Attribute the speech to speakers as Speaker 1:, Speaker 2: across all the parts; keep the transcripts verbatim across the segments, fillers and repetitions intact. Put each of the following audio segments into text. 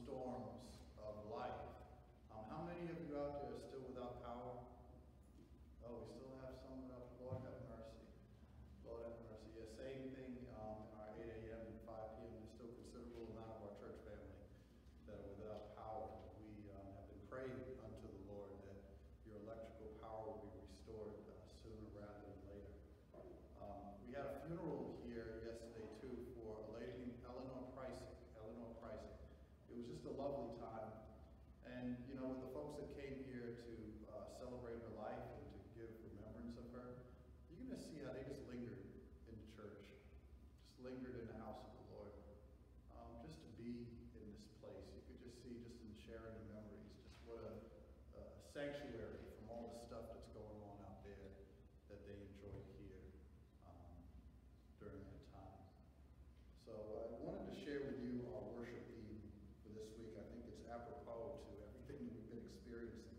Speaker 1: storms of life. Um, how many of you out there are still without power? Oh, we still have some without. Lord have mercy. Lord have mercy. Yeah, same thing um, in our eight A M and five P M There's still a considerable amount of our church family that are without power. We um, have been praying unto the Lord that your electrical power will be restored uh, sooner rather than later. Um, we had a funeral here yesterday too for a lady named Eleanor Pricing. Eleanor Pricing. It was just a lovely time. And you know, with the folks that came here to uh, celebrate her life and to give remembrance of her, you're going to see how they just lingered in the church, just lingered in the house of the Lord. Um, just to be in this place, you could just see, just in sharing the memories, just what a, a sanctuary from all the stuff that's going on out there that they enjoyed here um, during that time. So I wanted to share with you our worship theme for this week. I think it's apropos to everything that we've been experiencing.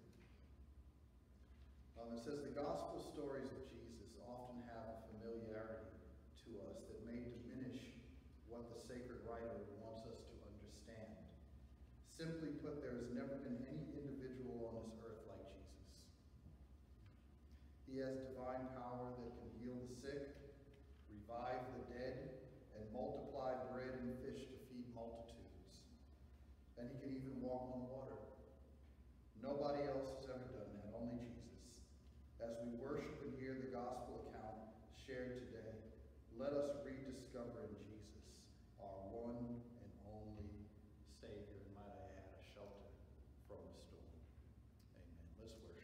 Speaker 1: Um, it says, the gospel stories of Jesus often have a familiarity to us that may diminish what the sacred writer wants us to understand. Simply put, there has never been any individual on this earth like Jesus. He has divine power that can heal the sick, revive the dead, and multiply bread and fish to feed multitudes. And he can even walk on water. Nobody else has ever done that, only Jesus. As we worship and hear the gospel account shared today, let us rediscover in Jesus our one and only Savior, and might I add, a shelter from the storm. Amen. Let's worship.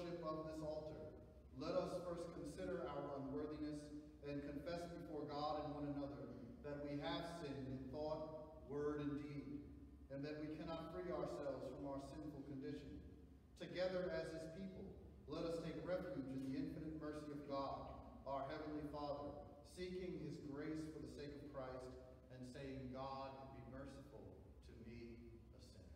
Speaker 1: stewardship of this altar, let us first consider our unworthiness and confess before God and one another that we have sinned in thought, word, and deed, and that we cannot free ourselves from our sinful condition. Together as his people, let us take refuge in the infinite mercy of God, our Heavenly Father, seeking his grace for the sake of Christ, and saying, God, be merciful to me, a sinner.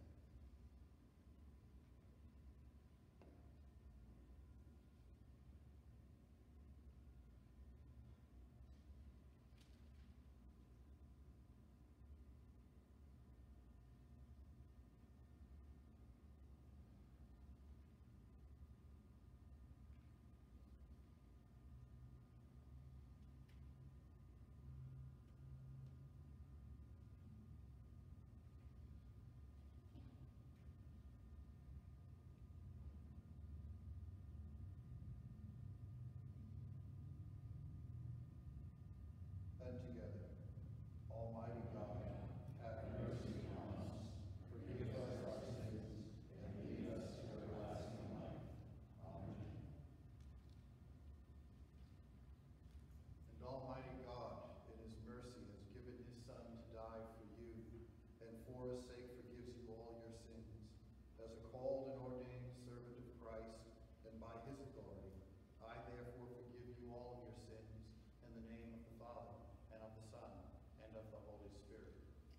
Speaker 1: And together, Almighty God, have mercy on us, forgive us our sins, and lead us to everlasting life. Amen. And Almighty God, in his mercy, has given his Son to die for you, and for his sake forgives you all your sins. As a called and ordained servant of Christ, and by his authority, I therefore forgive you all of your sins, in the name of the Father, and of the Son, and of the Holy Spirit.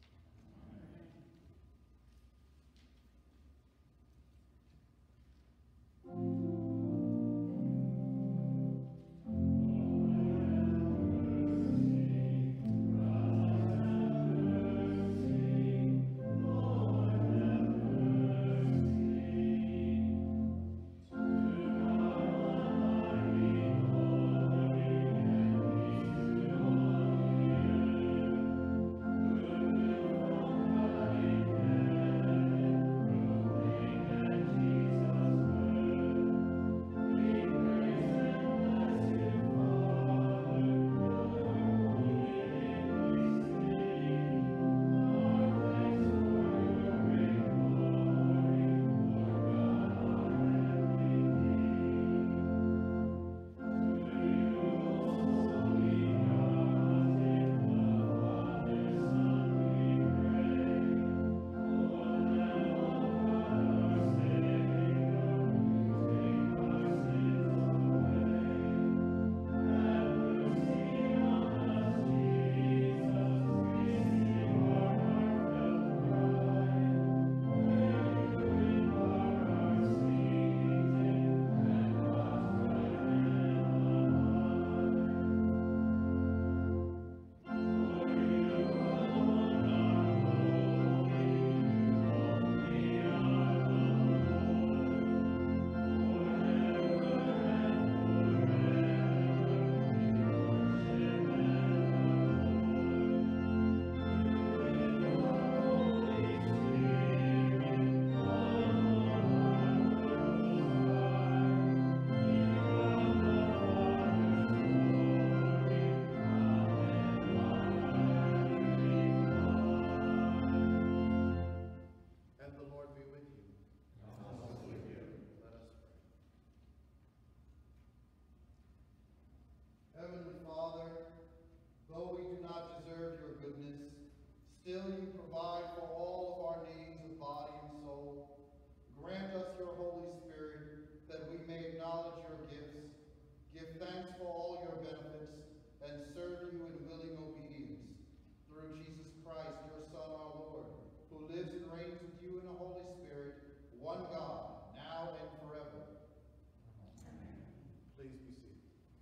Speaker 1: And the Lord be with you. And also with you. Let us pray. Heavenly Father, though we do not deserve your goodness, still you provide for all of our needs of body and soul. Grant us your Holy Spirit, that we may acknowledge your gifts, give thanks for all your benefits, and serve you in willing obedience. Through Jesus Christ, your Son, our Lord, who lives and reigns with you in the Holy Spirit, one God, now and forever. Amen. Please be seated.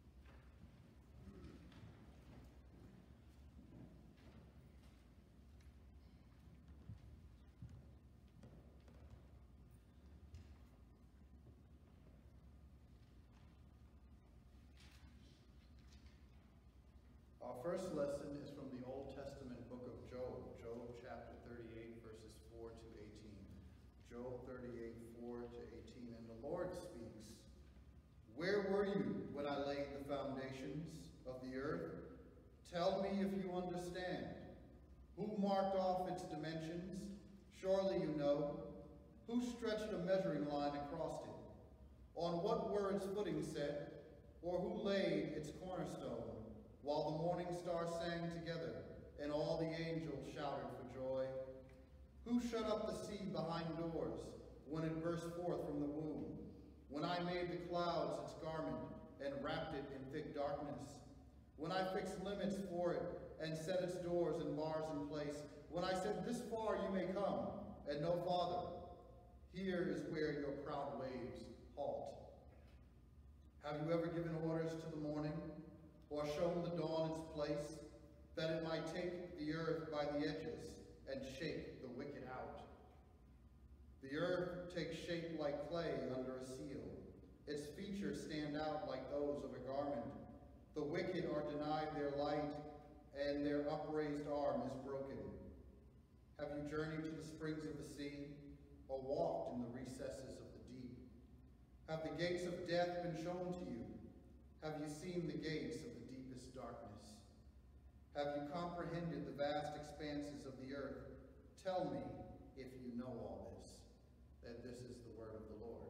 Speaker 1: Our first lesson is from the Old Testament book of Job, Job chapter thirty-eight, verses four to eighteen. Job thirty-eight, four to eighteen. And the Lord speaks, "Where were you when I laid the foundations of the earth? Tell me if you understand. Who marked off its dimensions? Surely you know. Who stretched a measuring line across it? On what were its footing set, or who laid its cornerstone, while the morning stars sang together, and all the angels shouted for joy? Who shut up the sea behind doors, when it burst forth from the womb? When I made the clouds its garment, and wrapped it in thick darkness? When I fixed limits for it, and set its doors and bars in place? When I said, this far you may come, and no farther? Here is where your proud waves halt. Have you ever given orders to the morning, or shown the dawn its place, that it might take the earth by the edges and shake the wicked out? The earth takes shape like clay under a seal. Its features stand out like those of a garment. The wicked are denied their light, and their upraised arm is broken. Have you journeyed to the springs of the sea, or walked in the recesses of the deep? Have the gates of death been shown to you? Have you seen the gates of the deepest darkness? Have you comprehended the vast expanses of the earth? Tell me, if you know all this, that this is the word of the Lord.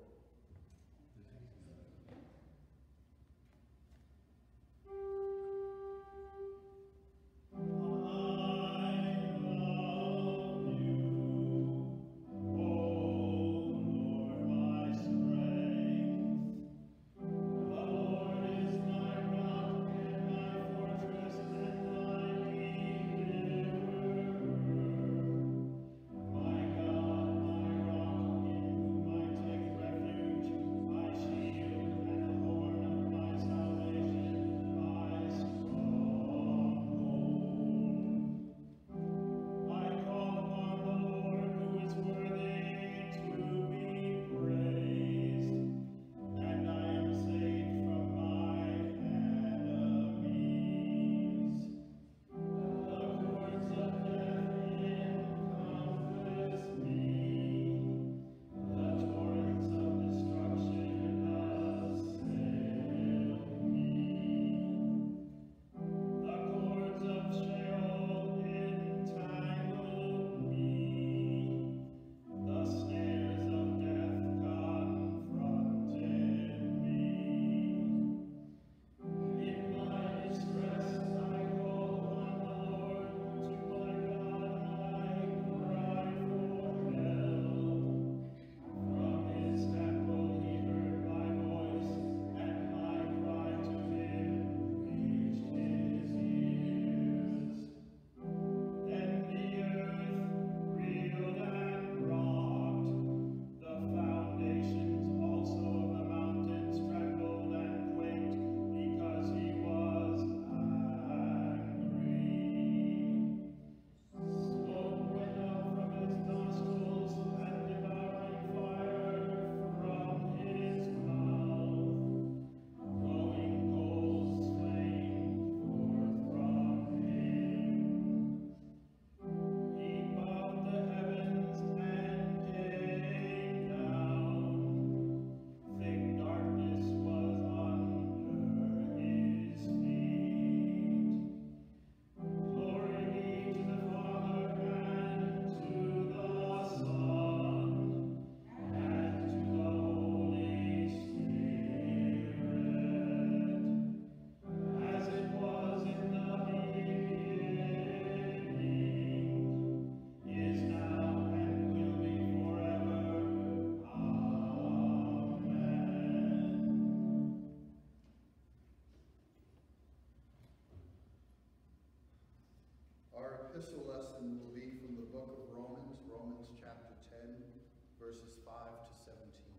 Speaker 1: Epistle lesson will be from the book of Romans, Romans chapter ten, verses five to seventeen.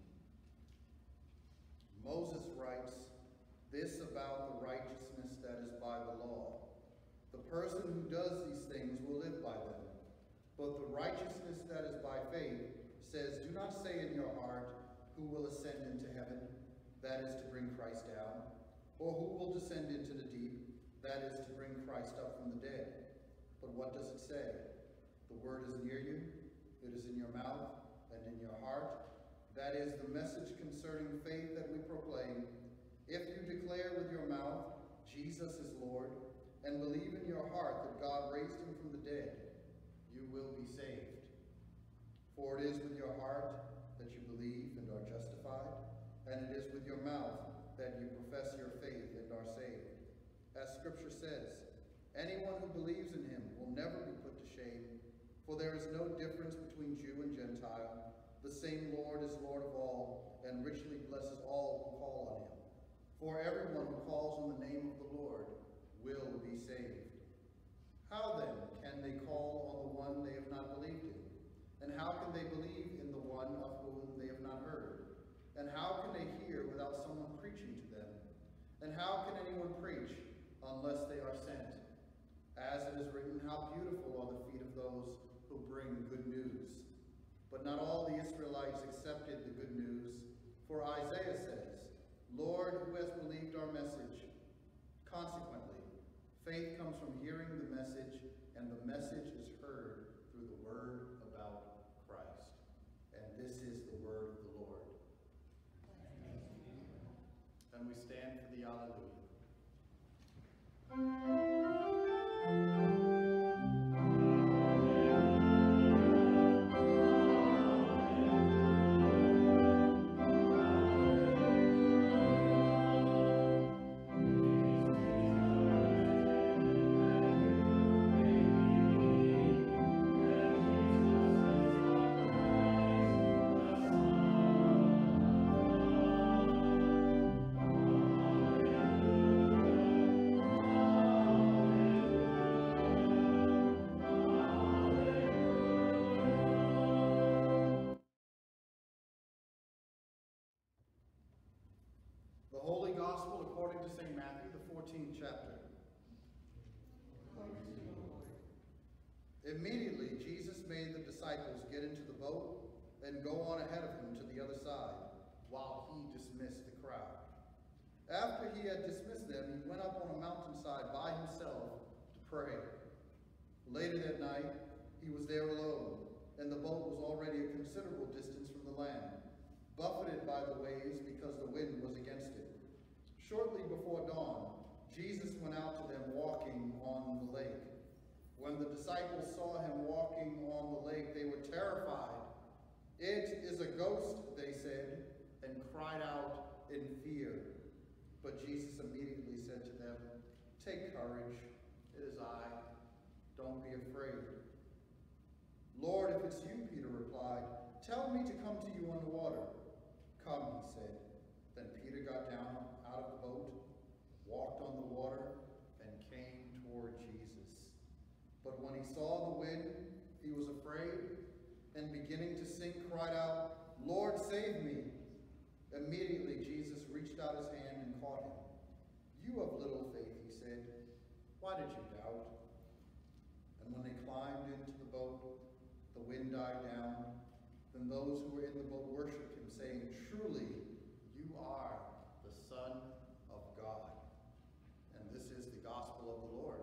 Speaker 1: Moses writes this about the righteousness that is by the law. The person who does these things will live by them. But the righteousness that is by faith says, do not say in your heart, who will ascend into heaven, that is to bring Christ down, or who will descend into the deep, that is to bring Christ up from the dead. But what does it say? The word is near you, it is in your mouth and in your heart. That is the message concerning faith that we proclaim. If you declare with your mouth, Jesus is Lord, and believe in your heart that God raised him from the dead, you will be saved. For it is with your heart that you believe and are justified, and it is with your mouth that you profess your faith and are saved. As Scripture says, anyone who believes in him will never be put to shame, for there is no difference between Jew and Gentile. The same Lord is Lord of all, and richly blesses all who call on him. For everyone who calls on the name of the Lord will be saved. How then can they call on the one they have not believed in? And how can they believe in the one of whom they have not heard? And how can they hear without someone preaching to them? And how can anyone preach unless they are sent? As it is written, how beautiful are the feet of those who bring good news. But not all the Israelites accepted the good news, for Isaiah says, Lord, who has believed our message? Consequently, faith comes from hearing the message, and the message is heard through the word about Christ. And this is the word of the Lord. And we stand for the Alleluia. The Holy Gospel according to Saint Matthew, the fourteenth chapter. Immediately Jesus made the disciples get into the boat and go on ahead of him to the other side, while he dismissed the crowd. After he had dismissed them, he went up on a mountainside by himself to pray. Later that night, he was there alone, and the boat was already a considerable distance from the land, buffeted by the waves because the wind was against it. Shortly before dawn, Jesus went out to them walking on the lake. When the disciples saw him walking on the lake, they were terrified. It is a ghost, they said, and cried out in fear. But Jesus immediately said to them, take courage, it is I, don't be afraid. Lord, if it's you, Peter replied, tell me to come to you on the water. Come, he said. Then Peter got down out of the boat, walked on the water, and came toward Jesus. But when he saw the wind, he was afraid, and beginning to sink, cried out, Lord, save me. Immediately Jesus reached out his hand and caught him. You of little faith, he said, why did you doubt? And when they climbed into the boat, the wind died down. Then those who were in the boat worshipped him, saying, truly, you are the Son of God. And this is the gospel of the Lord.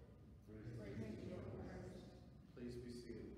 Speaker 1: Please be seated.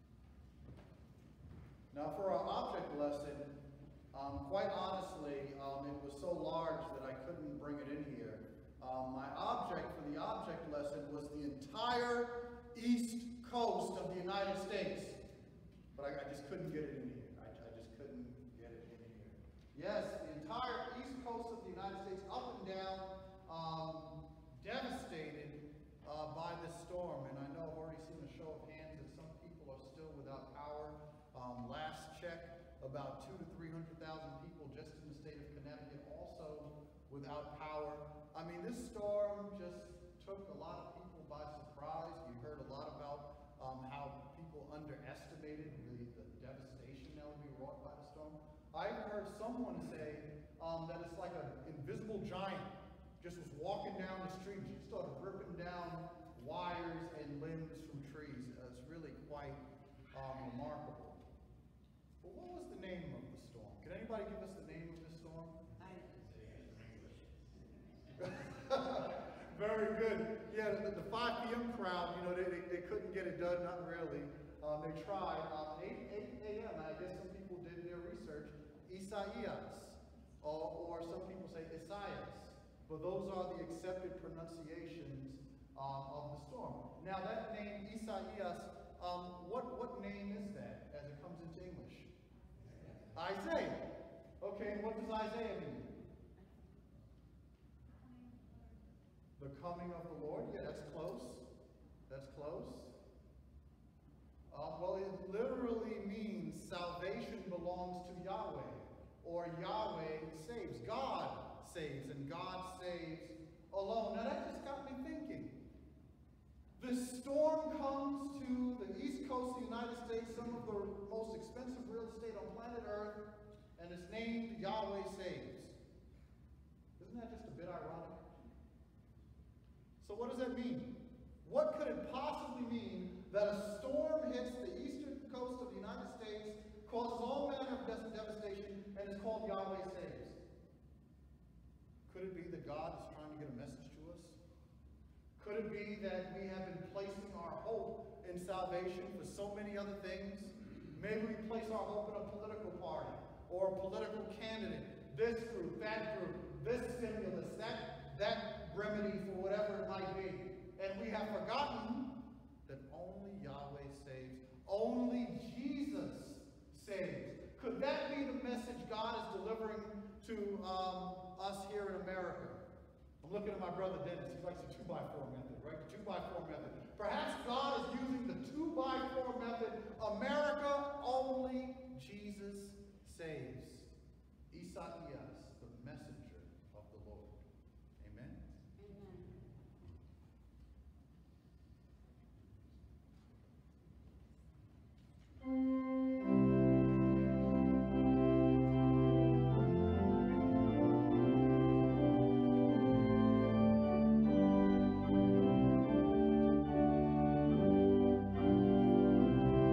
Speaker 1: Now for our object lesson, um, quite honestly, um, it was so large that I couldn't bring it in here. Um, my object for the object lesson was the entire east coast of the United States. But I, I just couldn't get it in here. I, I just couldn't get it in here. Yes, the entire east coast of the United States, up and down, um, devastated uh, by this storm. And I know I've already seen a show of hands that some people are still without power. Um, last check, about two to three hundred thousand people just in the state of Connecticut also without power. I mean, this storm just took a lot of people by surprise. You heard a lot about um, how people underestimated the, the devastation that would be wrought by the storm. I even heard someone say um, that it's like an invisible giant just was walking down the street. She started ripping down wires and limbs from trees. Uh, it's really quite um, remarkable. But what was the name of the storm? Can anybody give us the name of this storm? Very good. Yeah, the, the five P M crowd, you know, they, they, they couldn't get it done, not really. Um, they tried. Um, eight A M, I guess some people did their research, Isaias, or, or some people say Isaias. But those are the accepted pronunciations um, of the storm. Now that name, Isaias, um, what, what name is that as it comes into English? Isaiah. Okay, and what does Isaiah mean? The coming of the Lord? Yeah, that's close. That's close. Uh, well, it literally means salvation belongs to Yahweh, or Yahweh saves. God saves, and God saves alone. Now that just got me thinking. This storm comes to the east coast of the United States, some of the most expensive real estate on planet Earth, and it's named Yahweh Saves. Isn't that just a bit ironic? So what does that mean? What could it possibly mean that a storm hits the eastern coast of the United States, causes all manner of death and devastation, and is called Yahweh Saves? Could it be that God is trying to get a message to us? Could it be that we have been placing our hope in salvation for so many other things? Maybe we place our hope in a political party or a political candidate, this group, that group, this stimulus, that, that remedy for whatever it might be. And we have forgotten that only Yahweh saves. Only Jesus saves. Could that be the message God is delivering to um, us here in America? I'm looking at my brother Dennis. He likes the two by four method, right? The two by four method. Perhaps God is using the two by four method. America, only Jesus saves. Isaias, the messenger of the Lord. Amen?
Speaker 2: Amen.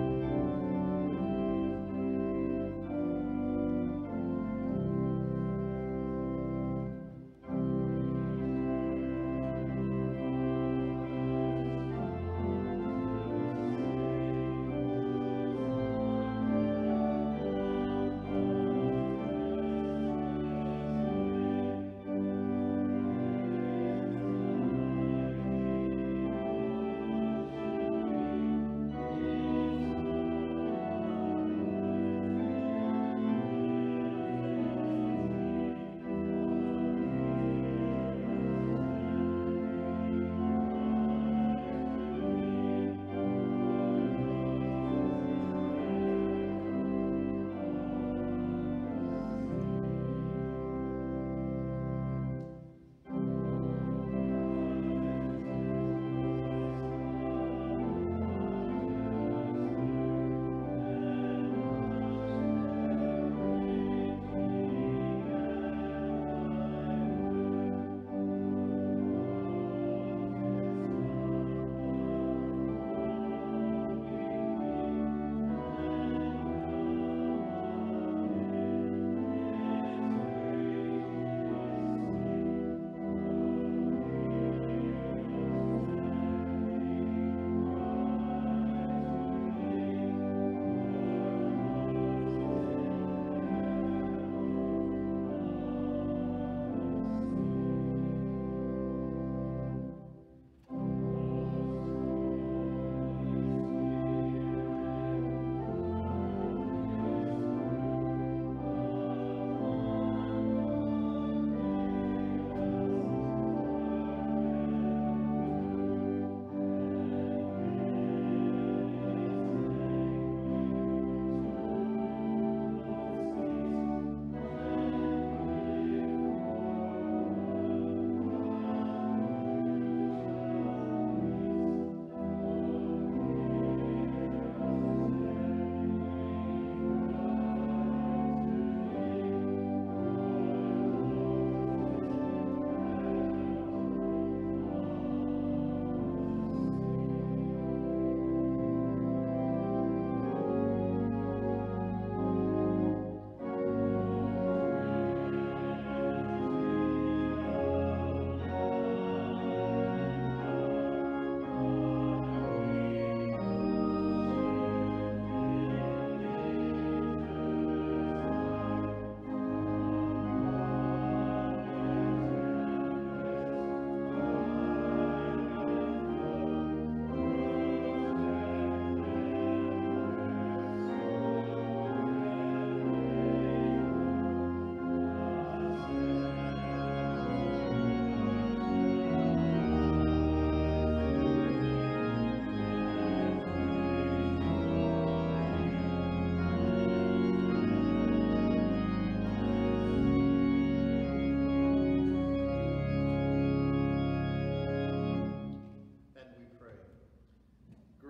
Speaker 1: Thank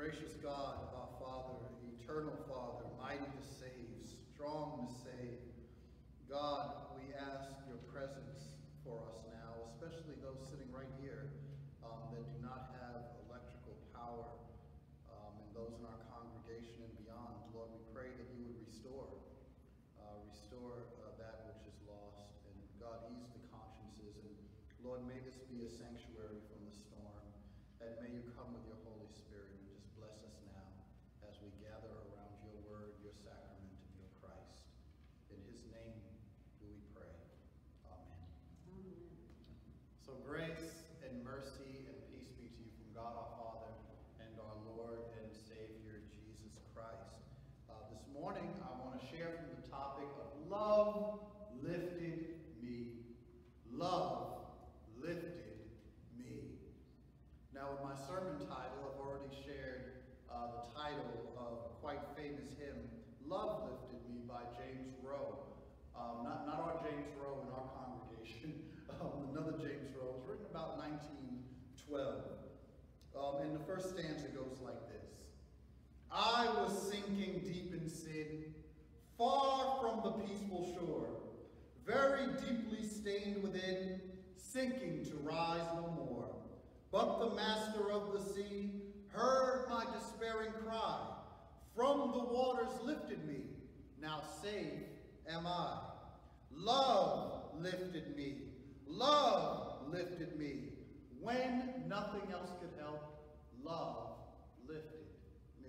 Speaker 1: Gracious God, our Father, eternal Father, mighty to save, strong to save. God, we ask your presence for us now, especially those sitting right here um, that do not have electrical power, um, and those in our congregation and beyond. Lord, we pray that you would restore, uh, restore uh, that which is lost. And God, ease the consciences. And Lord, may this be a sanctuary from the storm. And may you come with your Holy Spirit and just bless us now as we gather around your word, your sacrament, and your Christ. In his name do we pray. Amen. Amen. So grace and mercy and peace be to you from God our Father and our Lord and Savior Jesus Christ. Uh, this morning I want to share from the topic of love lifted me. Love lifted me. Now, in my sermon title, I've already shared uh, the title of a quite famous hymn, Love Lifted Me by James Rowe. Um, not, not our James Rowe in our congregation, um, another James Rowe. It was written about nineteen twelve. Um, and the first stanza goes like this. I was sinking deep in sin, far from the peaceful shore, very deeply stained within, sinking to rise no more. But the master of the sea heard my despairing cry. From the waters lifted me. Now safe am I. Love lifted me. Love lifted me. When nothing else could help, love lifted me.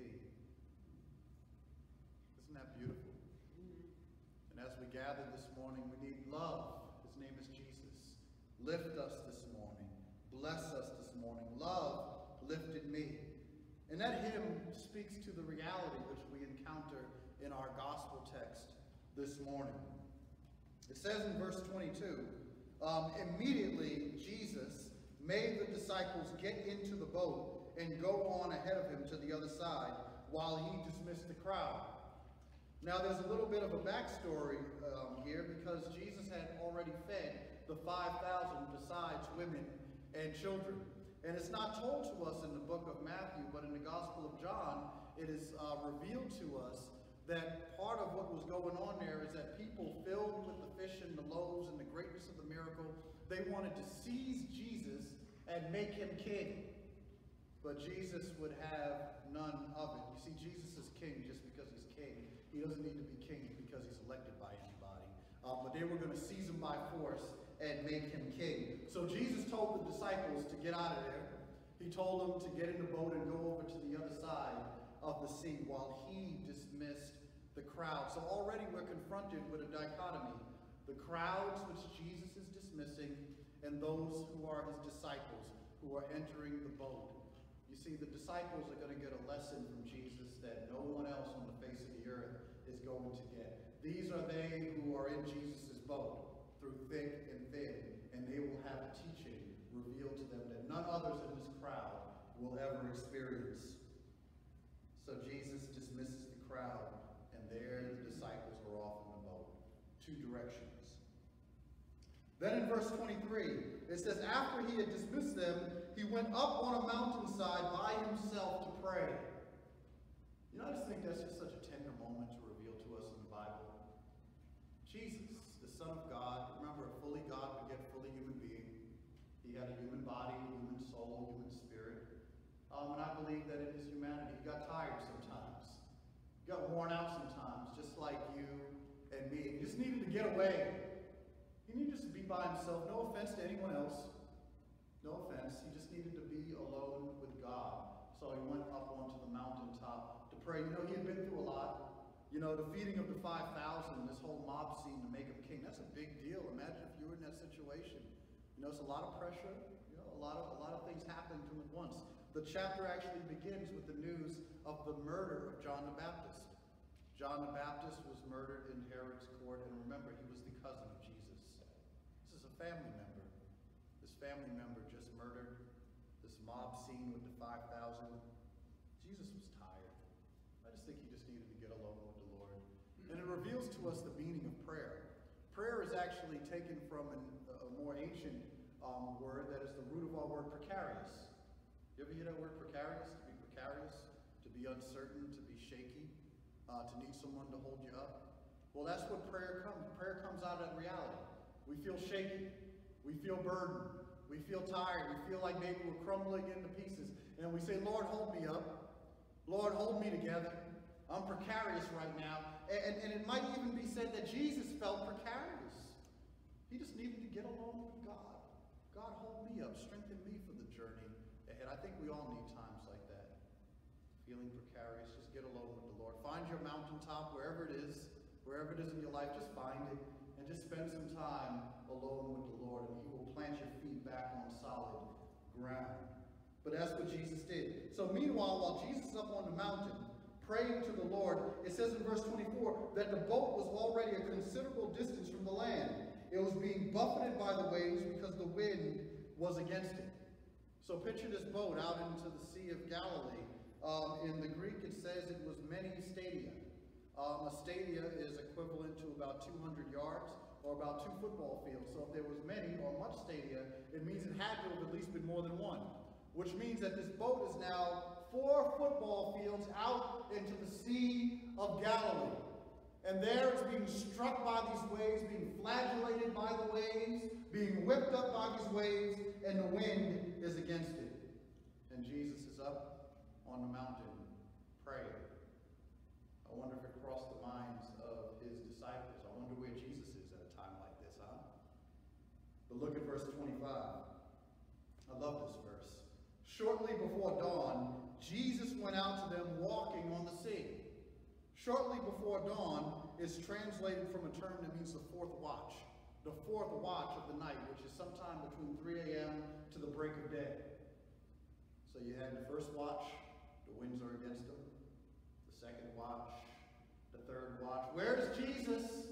Speaker 1: Isn't that beautiful? And as we gather this morning, we need love. His name is Jesus. Lift us this morning. Bless us this morning. Love lifted me. And that hymn speaks to the reality which we encounter in our gospel text this morning. It says in verse twenty-two, um, immediately Jesus made the disciples get into the boat and go on ahead of him to the other side while he dismissed the crowd. Now there's a little bit of a backstory um, here, because Jesus had already fed the five thousand besides women and children. And it's not told to us in the book of Matthew, but in the Gospel of John, it is uh, revealed to us that part of what was going on there is that people filled with the fish and the loaves and the greatness of the miracle, they wanted to seize Jesus and make him king. But Jesus would have none of it. You see, Jesus is king just because he's king. He doesn't need to be king because he's elected by anybody. Um, but they were going to seize him by force and make him king. So Jesus told the disciples to get out of there. He told them to get in the boat and go over to the other side of the sea while he dismissed the crowd. So already we're confronted with a dichotomy. The crowds which Jesus is dismissing and those who are his disciples who are entering the boat. You see, the disciples are going to get a lesson from Jesus that no one else on the face of the earth is going to get. These are they who are in Jesus' boat through thick and thin, and they will have a teaching revealed to them that none others in this crowd will ever experience. So Jesus dismisses the crowd, and there the disciples are off in the boat. Two directions. Then in verse twenty-three, it says, after he had dismissed them, he went up on a mountainside by himself to pray. You know, I just think that's just such a tender moment to reveal to us in the Bible. Jesus, the Son of God, remember, fully God but yet fully human being. He had a human body, human soul, human spirit. Um, and I believe that in his humanity, he got tired sometimes. He got worn out sometimes, just like you and me. He just needed to get away. He needed just to be by himself. No offense to anyone else. No offense. He just needed to be alone with God. So he went up onto the mountaintop to pray. You know, he had been through a lot. You know, the feeding of the five thousand, this whole mob scene to make him king, that's a big deal. Imagine if you were in that situation. You know, it's a lot of pressure. You know, a lot of, a lot of things happening to him at once. The chapter actually begins with the news of the murder of John the Baptist. John the Baptist was murdered in Herod's court, and remember, he was the cousin of Jesus. This is a family member. This family member just murdered. This mob scene with the five thousand. Jesus was tired. I just think he just needed to get alone with the Lord. And it reveals to us the meaning of prayer. Prayer is actually taken from an, a more ancient um, word that is the root of our word precarious. You ever hear that word precarious? To be precarious? be uncertain, to be shaky, uh, to need someone to hold you up. Well, that's what prayer comes. Prayer comes out of that reality. We feel shaky. We feel burdened. We feel tired. We feel like maybe we're crumbling into pieces. And we say, Lord, hold me up. Lord, hold me together. I'm precarious right now. And, and, and it might even be said that Jesus felt precarious. He just needed to get along with God. God, hold me up. Strengthen me for the journey ahead. I think we all need times like that. Feeling precarious. Just get alone with the Lord. Find your mountaintop, wherever it is. Wherever it is in your life, just find it. And just spend some time alone with the Lord. And he will plant your feet back on solid ground. But that's what Jesus did. So meanwhile, while Jesus is up on the mountain, praying to the Lord, it says in verse twenty-four that the boat was already a considerable distance from the land. It was being buffeted by the waves because the wind was against it. So picture this boat out into the Sea of Galilee. Um, in the Greek, it says it was many stadia. Um, a stadia is equivalent to about two hundred yards, or about two football fields. So if there was many or much stadia, it means it had to have at least been more than one. Which means that this boat is now four football fields out into the Sea of Galilee. And there it's being struck by these waves, being flagellated by the waves, being whipped up by these waves, and the wind is against it. And Jesus is up on the mountain praying. I wonder if it crossed the minds of his disciples. I wonder where Jesus is at a time like this, huh? But look at verse twenty-five. I love this verse. Shortly before dawn, Jesus went out to them walking on the sea. Shortly before dawn is translated from a term that means the fourth watch. The fourth watch of the night, which is sometime between three A M to the break of day. So you had the first watch, the winds are against them. The second watch, the third watch. Where's Jesus?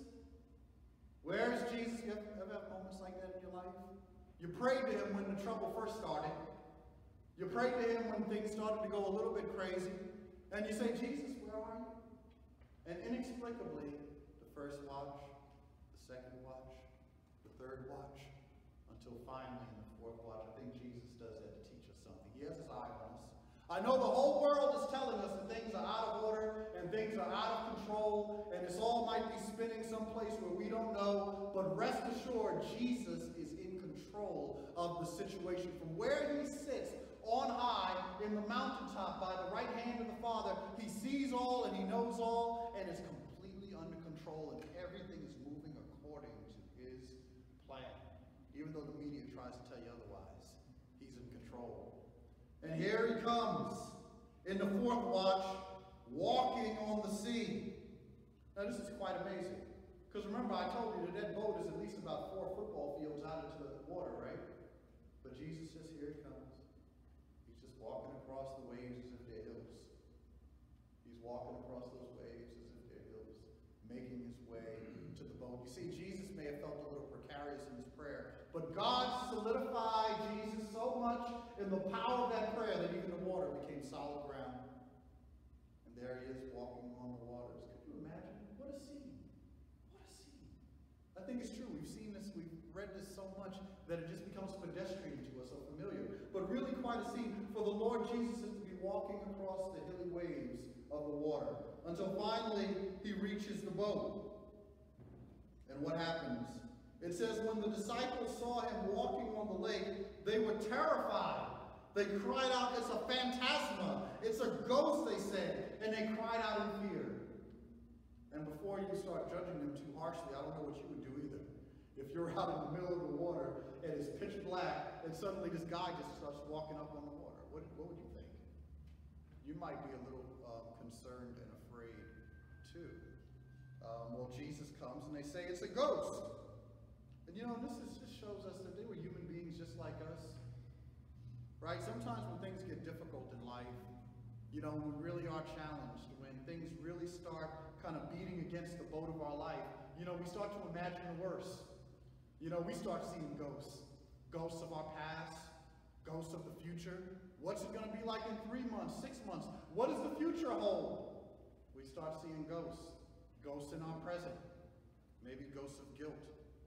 Speaker 1: Where's Jesus? You ever, ever have moments like that in your life? You prayed to him when the trouble first started. You prayed to him when things started to go a little bit crazy. And you say, Jesus, where are you? And inexplicably, the first watch, the second watch, the third watch, until finally in the fourth watch. I think Jesus does that to teach us something. He has his eye on us. I know the whole world is telling us that things are out of order and things are out of control and this all might be spinning someplace where we don't know, but rest assured Jesus is in control of the situation. From where he sits on high in the mountaintop by the right hand of the Father, he sees all and he knows all and is completely under control, and everything is moving according to his plan. Even though the media tries to tell you otherwise, he's in control. And here he comes in the fourth watch, walking on the sea. Now this is quite amazing. Because remember, I told you that that boat is at least about four football fields out into the water, right? But Jesus says, here he comes. He's just walking across the waves as if they're hills. He's walking across those waves as if they're hills, making his way to the boat. You see, Jesus may have felt a little precarious in his prayer, but God solidified Jesus so much in the power of that prayer that even the water became solid ground. And there he is walking on the waters. Could you imagine? What a scene. What a scene. I think it's true. We've seen this, we've read this so much that it just becomes pedestrian to us, so familiar. But really quite a scene for the Lord Jesus is to be walking across the hilly waves of the water until finally he reaches the boat. And what happens? It says, when the disciples saw him walking on the lake, they were terrified. They cried out, it's a phantasma. It's a ghost, they said. And they cried out in fear. And before you start judging them too harshly, I don't know what you would do either. If you're out in the middle of the water and it's pitch black and suddenly this guy just starts walking up on the water, what, what would you think? You might be a little um, concerned and afraid too. Um, well, Jesus comes and they say it's a ghost. And you know, this is, just shows us that they were human beings just like us. Right? Sometimes when things get difficult in life, you know, we really are challenged, when things really start kind of beating against the boat of our life, you know, we start to imagine the worst. You know, we start seeing ghosts. Ghosts of our past, ghosts of the future. What's it going to be like in three months, six months? What does the future hold? We start seeing ghosts. Ghosts in our present. Maybe ghosts of guilt.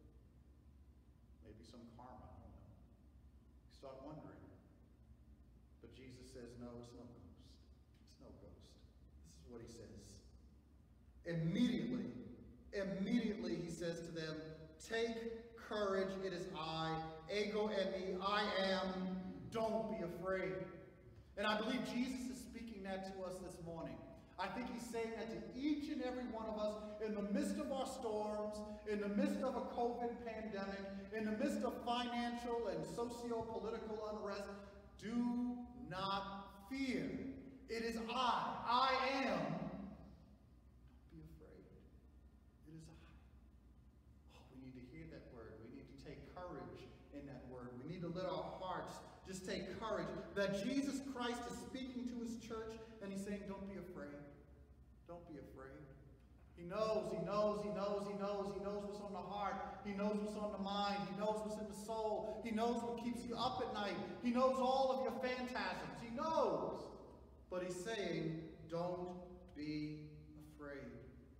Speaker 1: Maybe some karma, I don't know. You start wondering. But Jesus says, no, it's no ghost. It's no ghost. is what he says. Immediately, immediately he says to them, take courage, it is I, ego eimi, I am, don't be afraid. And I believe Jesus is speaking that to us this morning. I think he's saying that to each and every one of us in the midst of our storms, in the midst of a COVID pandemic, in the midst of financial and socio-political unrest. Do not fear. It is I. I am. Don't be afraid. It is I. Oh, we need to hear that word. We need to take courage in that word. We need to let our hearts just take courage that Jesus Christ is speaking to his church and he's saying, don't be afraid. Don't be afraid. He knows, he knows, he knows, he knows, he knows what's on the heart. He knows what's on the mind. He knows what's in the soul. He knows what keeps you up at night. He knows all of your phantasms. He knows. But he's saying, don't be afraid.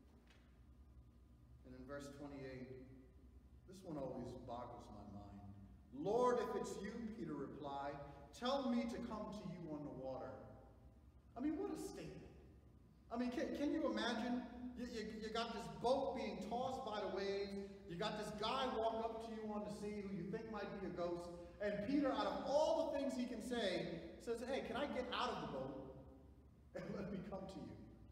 Speaker 1: And in verse twenty-eight, this one always boggles my mind. Lord, if it's you, Peter replied, tell me to come to you on the water. I mean, what a statement. I mean, can, can you imagine? You, you, you got this boat being tossed by the waves. You got this guy walk up to you on the sea who you think might be a ghost. And Peter, out of all the things he can say, says, hey, can I get out of the boat and let me come to you?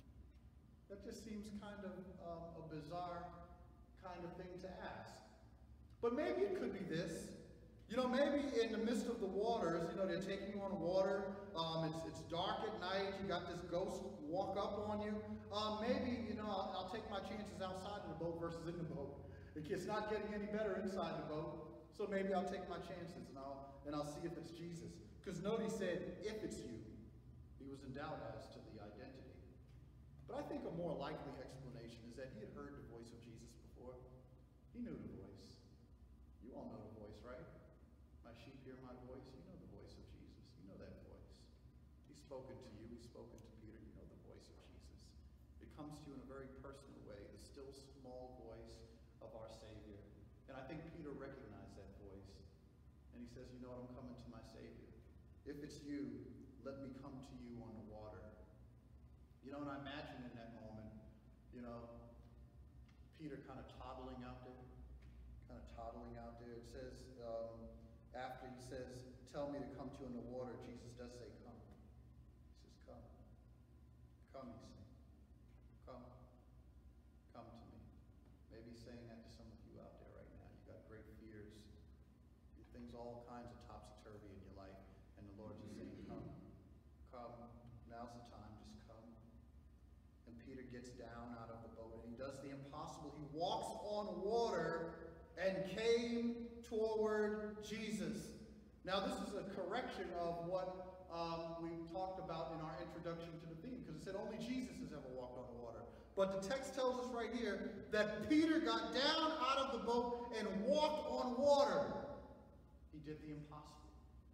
Speaker 1: That just seems kind of um, a bizarre kind of thing to ask. But maybe it could be this. You know, maybe in the midst of the waters, you know, they're taking you on the water. Um, it's, it's dark at night. You got this ghost walk up on you. Um, maybe, you know, I'll, I'll take my chances outside of the boat versus in the boat. It's not getting any better inside the boat. So maybe I'll take my chances and I'll, and I'll see if it's Jesus. Because notice he said, if it's you. He was in doubt as to the identity. But I think a more likely explanation is that he had heard the voice of Jesus before. He knew the voice. You all know the voice, right? My sheep hear my voice. You know the voice of Jesus. You know that voice. He's spoken to you. He's spoken to Peter. You know the voice of Jesus. It comes to you in a very personal way, the still small voice of our Savior. And I think Peter recognized that voice. And he says, you know what, I'm coming to my Savior. If it's you, let me come to you on the water. You know, and I imagine in that moment, you know, Peter kind of toddling out there. Kind of toddling out there. It says, um, after he says, tell me to come to you in the water, Jesus does say, come. He says, come. Come, he's saying. Come. Come to me. Maybe he's saying that to some of you out there right now. You got great fears. Things all kinds of topsy-turvy in your life. And the Lord's just saying, come. Come. Now's the time. Just come. And Peter gets down out of the boat and he does the impossible. He walks on water and came toward Jesus. Now this is a correction of what um, we talked about in our introduction to the theme, because it said only Jesus has ever walked on the water. But the text tells us right here that Peter got down out of the boat and walked on water. He did the impossible.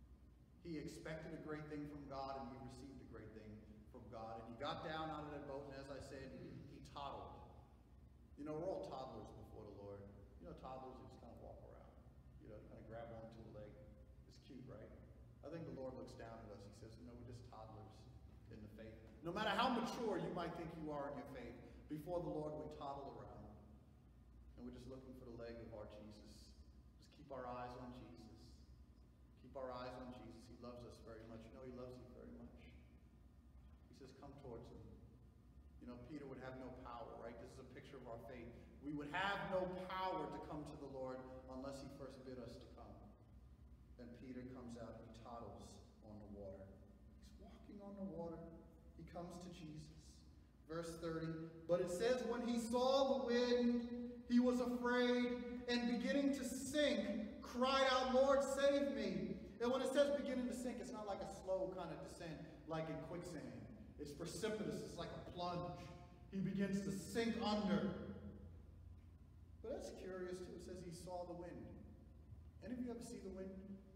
Speaker 1: He expected a great thing from God and he received a great thing from God. And he got down out of that boat and as I said, he toddled. You know, we're all toddlers before the Lord. You know, toddlers who just kind of walk around. You know, kind of grab onto a leg. It's cute, right? I think the Lord looks down at us. He says, you know, we're just toddlers in the faith. No matter how mature you might think you are in your faith, before the Lord we toddle around. And we're just looking for the leg of our Jesus. Just keep our eyes on Jesus. Keep our eyes on Jesus. He loves us very much. You know, he loves you very much. He says, come towards him. You know, Peter would have no power, right? This is a picture of our faith. We would have no power to come to the Lord unless he first bid us to come. Then Peter comes out and he toddles on the water. He's walking on the water. He comes to Jesus. Verse thirty, but it says when he saw the wind, he was afraid and beginning to sink, cried out, Lord, save me. And when it says beginning to sink, it's not like a slow kind of descent like in quicksand. It's precipitous. It's like a plunge. He begins to sink under. But that's curious too. It says he saw the wind. Any of you ever see the wind?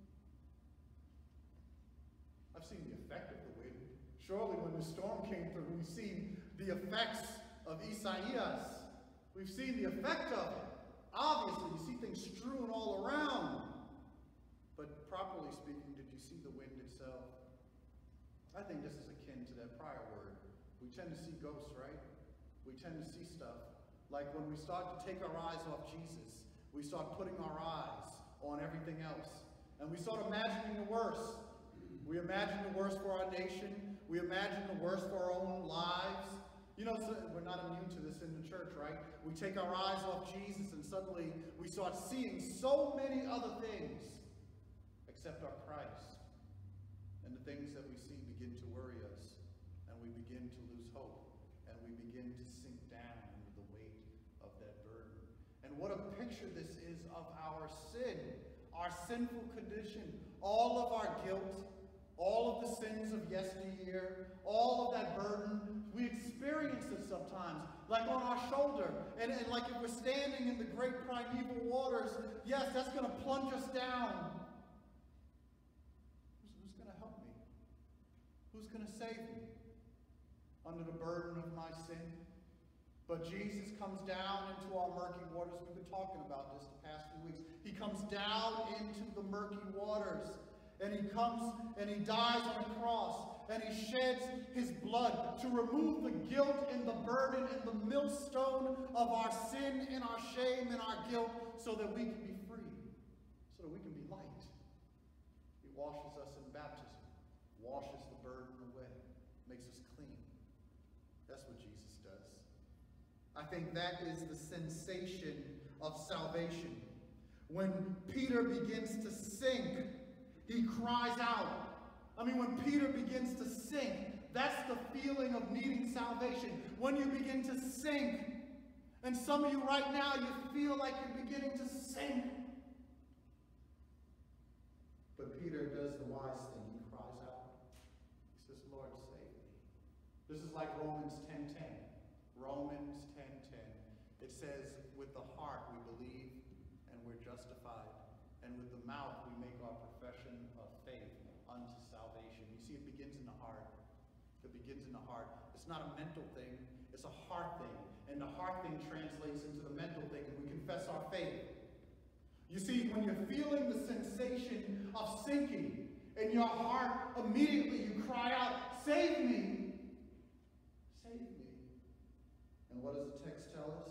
Speaker 1: I've seen the effect of the wind. Surely when the storm came through, we've seen the effects of Isaias. We've seen the effect of it. Obviously, you see things strewn all around. But properly speaking, did you see the wind itself? I think this is akin to that prior word We tend to see ghosts, right? We tend to see stuff. Like when we start to take our eyes off Jesus, we start putting our eyes on everything else. And we start imagining the worst. We imagine the worst for our nation. We imagine the worst for our own lives. You know, so we're not immune to this in the church, right? We take our eyes off Jesus and suddenly we start seeing so many other things except our Christ. And the things that we see begin to worry us. And we begin to lose hope. And we begin to sink down under the weight of that burden. And what a picture this is of our sin, our sinful condition, all of our guilt, all of the sins of yesteryear, all of that burden. We experience it sometimes, like on our shoulder. And, and like if we're standing in the great primeval waters, yes, that's going to plunge us down. Who's, who's going to help me? Who's going to save me under the burden of my sin? But Jesus comes down into our murky waters. We've been talking about this the past few weeks. He comes down into the murky waters. And he comes and he dies on a cross. And he sheds his blood to remove the guilt and the burden and the millstone of our sin and our shame and our guilt so that we can be free. So that we can be light. He washes us in baptism. Washes the burden away. Makes us clean. That's what Jesus does. I think that is the sensation of salvation. When Peter begins to sink, he cries out. I mean, when Peter begins to sink, that's the feeling of needing salvation. When you begin to sink, and some of you right now, you feel like you're beginning to sink. But Peter does the wise thing. He cries out. He says, Lord, save me. This is like Romans ten ten. Romans ten ten. It says, with the heart we believe and we're justified. And with the mouth we make our profession of faith unto salvation. You see, it begins in the heart. It begins in the heart. It's not a mental thing. It's a heart thing. And the heart thing translates into the mental thing. And we confess our faith. You see, when you're feeling the sensation of sinking in your heart, immediately you cry out, save me. Save me. And what does the text tell us?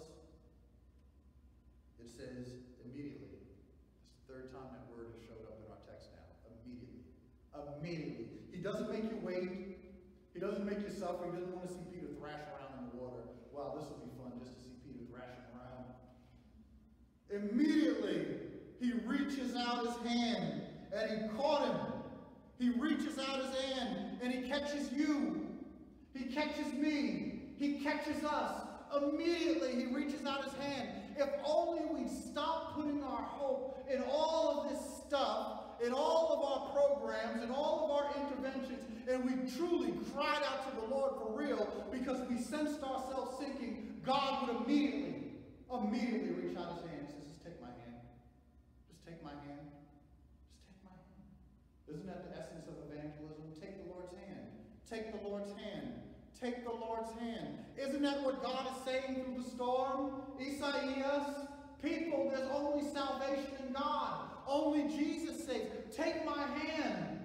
Speaker 1: It says, immediately. Third time that word has showed up in our text now. Immediately. Immediately. He doesn't make you wait. He doesn't make you suffer. He doesn't want to see Peter thrash around in the water. Wow, this will be fun just to see Peter thrashing around. Immediately, he reaches out his hand and he caught him. He reaches out his hand and he catches you. He catches me. He catches us. Immediately, he reaches out his hand. If only we'd stop putting our hope in all of this stuff, in all of our programs, in all of our interventions, and we truly cried out to the Lord for real because we sensed ourselves sinking, God would immediately, immediately reach out his hand and says, just take my hand. Just take my hand. Just take my hand. Isn't that the essence of evangelism? Take the Lord's hand. Take the Lord's hand. Take the Lord's hand. Isn't that what God is saying through the storm? Isaiah, people, there's only salvation in God. Only Jesus saves. Take my hand.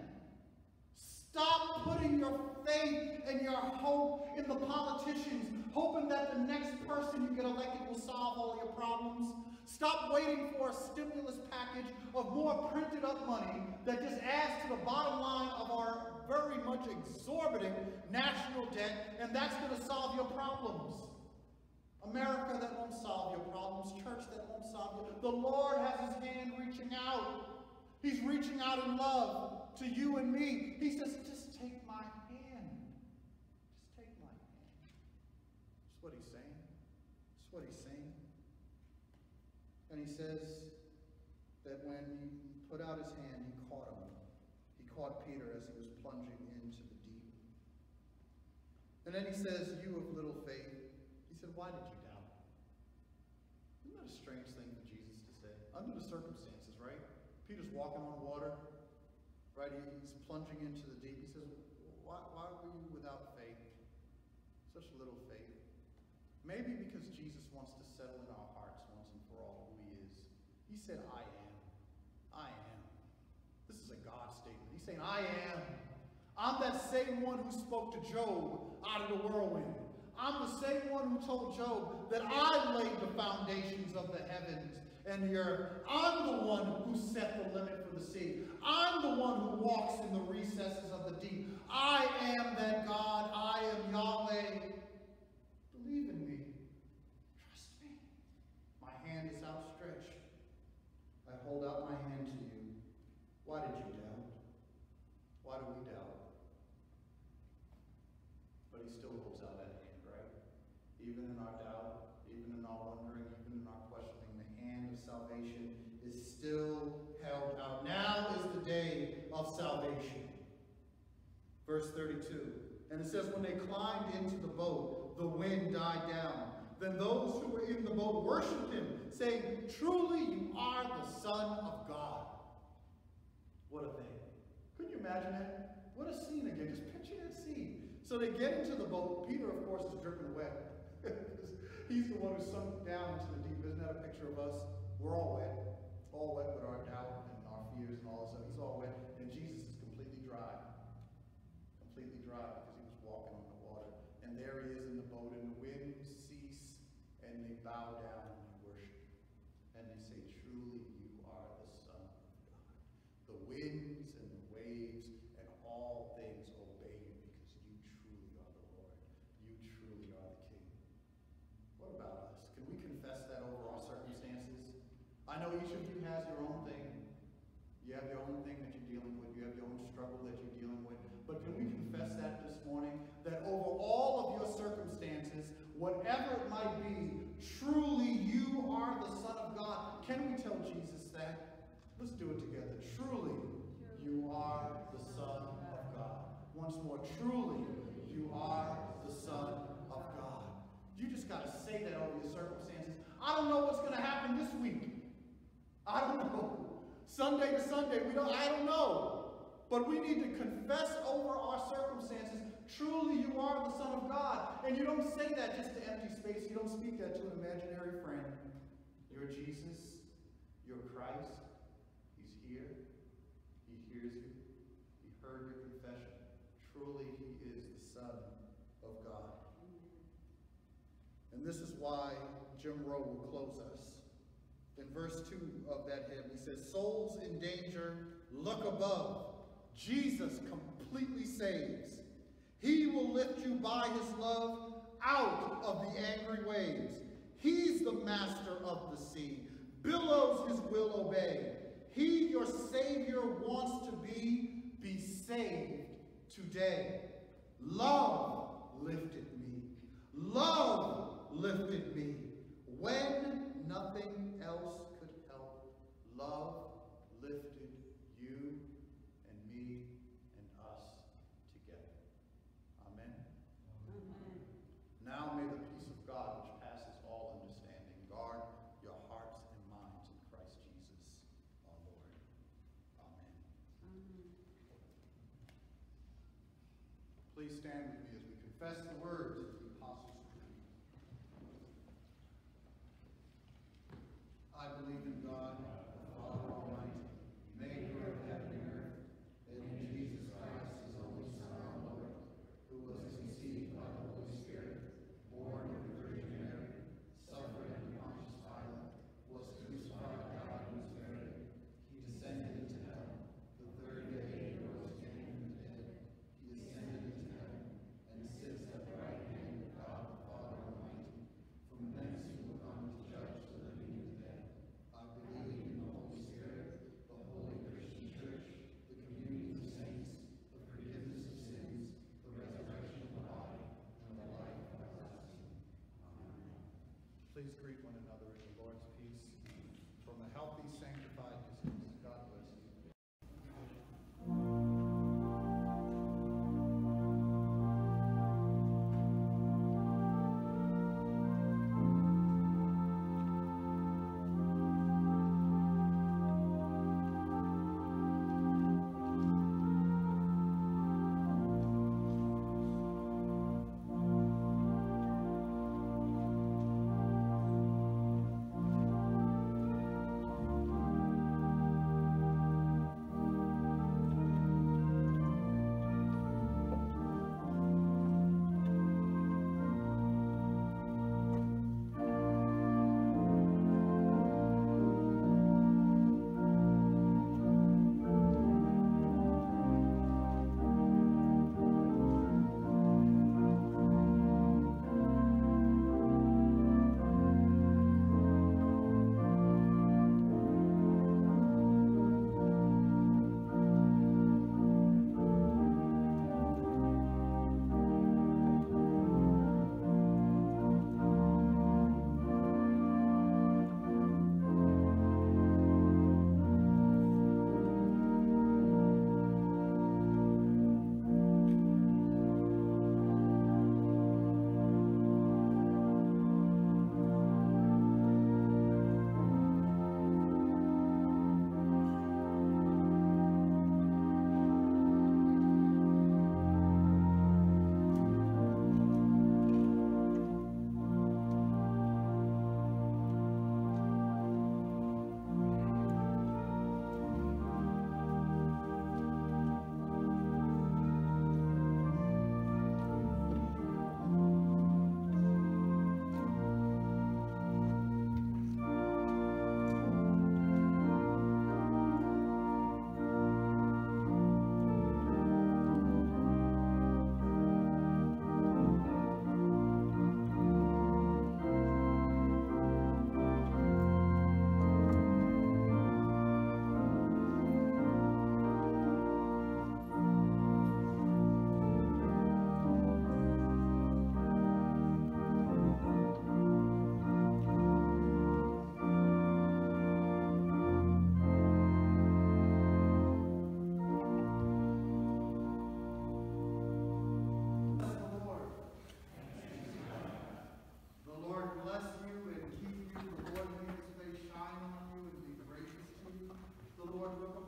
Speaker 1: Stop putting your faith and your hope in the politicians, hoping that the next person you get elected will solve all your problems. Stop waiting for a stimulus package of more printed up money that just adds to the bottom line of our very much exorbitant national debt, and that's going to solve your problems. America, that won't solve your problems. Church, that won't solve your problems. The Lord has his hand reaching out. He's reaching out in love to you and me. He says, just take my hand. Just take my hand. That's what he's saying. That's what he's saying. And he says that when he put out his hand, he caught him. He caught Peter as he was plunging into the deep. And then he says, you of little faith. He said, why did you doubt? Isn't that a strange thing for Jesus to say? Under the circumstances, right? Peter's walking on water, right? He's plunging into the deep. He says, why, why were you without faith? Such little faith. Maybe because Jesus wants to settle in our hearts once and for all who he is. He said, I am. I am. This is a God statement. He's saying, I am. I'm that same one who spoke to Job out of the whirlwind. I'm the same one who told Job that I laid the foundations of the heavens and the earth. I'm the one who set the limit for the sea. I'm the one who walks in the recesses of the deep. I am that God. I am Yahweh. Believe in me. Trust me. My hand is outstretched. I hold out my hand to you. Why did you doubt? Why do we doubt? But he still holds out that hand, right? Even in our doubt, even in our wondering, even in our questioning, the hand of salvation is still held out. Now is the day of salvation. Verse thirty-two. And it says, when they climbed into the boat, the wind died down. Then those who were in the boat worshipped him, saying, truly you are the Son of God. What a thing. Couldn't you imagine that? What a scene again. Just picture that scene. So they get into the boat. Peter, of course, is dripping wet. He's the one who sunk down into the deep. Isn't that a picture of us? We're all wet. All wet with our doubt and our fears and all this stuff. He's all wet. And Jesus is completely dry. Completely dry because he was walking on the water. And there he is in the boat, and the winds cease, and they bow down and they worship. And they say, truly you are the Son of God. The winds and the waves and all things obey you because you truly are the Lord. You truly are the King. What about us? Can we confess that over our circumstances? I know each of you has your own thing. You have your own thing that you're dealing with. You have your own struggle that you're dealing with. But can we confess that this morning? That over all of your circumstances, whatever it might be, truly you are the Son of God. Can we tell Jesus that? Let's do it together. Truly you are the Son of God. Once more, truly you are the Son of God. You just got to say that over your circumstances. I don't know what's going to happen this week. I don't know. Sunday to Sunday, we don't, I don't know. But we need to confess over our circumstances, truly you are the Son of God. And you don't say that just to empty space. You don't speak that to an imaginary friend. You're Jesus. You're Christ. He's here. He hears you. He heard your confession. Truly he is the Son of God. And this is why Jim Rowe will close us. In verse two of that hymn, he says, souls in danger, look above. Jesus completely saves. He will lift you by his love out of the angry waves. He's the master of the sea. Billows his will obey. He, your Savior, wants to be, be saved today. Love lifted me. Love lifted me. When nothing else could help, love lifted you and me and us together. Amen? Amen. Now may the peace of God, which passes all understanding, guard your hearts and minds in Christ Jesus, our Lord. Amen. Amen. Please stand with me as we confess the words of the Apostles' Creed. I believe in God, the Father Almighty, maker of heaven and earth, and in Jesus Christ, his only Son, our Lord, who was conceived by the Holy Spirit, born of the Virgin Mary, suffered under Pontius Pilate, was crucified, died, and was buried. He descended into hell. The third day he rose again from the dead. He ascended into heaven, and sits at the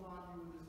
Speaker 2: upon you in this